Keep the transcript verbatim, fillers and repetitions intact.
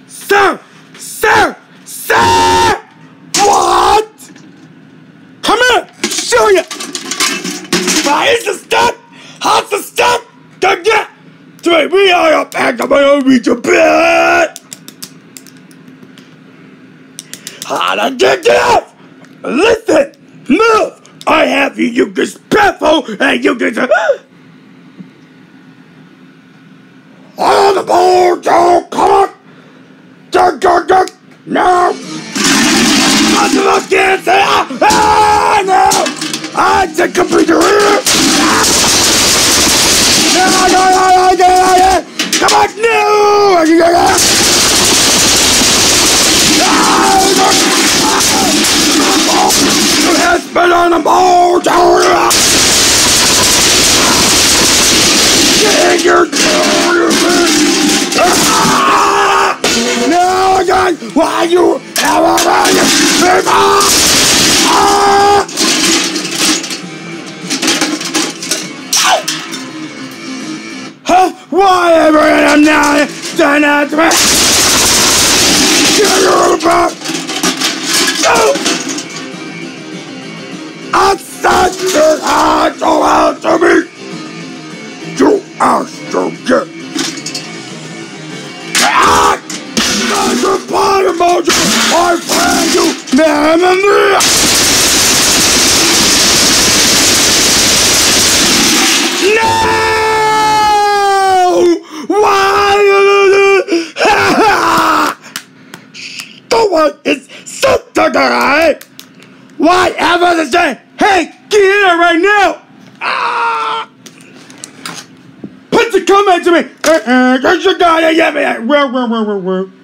Sir! Sir! Sir! What? Come here! Show you! Why is the stuff? How's the stuff? Don't get! Three, we are up back of my own region bit! How to get off? Listen! Move! I have you, you can spitful, and you can... On the board, don't come on! Don't, don't, don't! No! I'm the cancer! Ah, no! I take computer here! No, no, no, no, no, no! Come on, no! You have spit on the board! Get your no, again! Why you ever run people? Huh? Why ever am now? Stand out to me! Get your back! No! I said you had to answer me! You asked to get! Ah! That's a part of motion! I friend you! Mamma mia! No! Why? The one is something alright! Whatever the say! Hey, get in there right now! Ah! Put the comment to me! Uh-uh, there's your guy, yeah, yeah, yeah.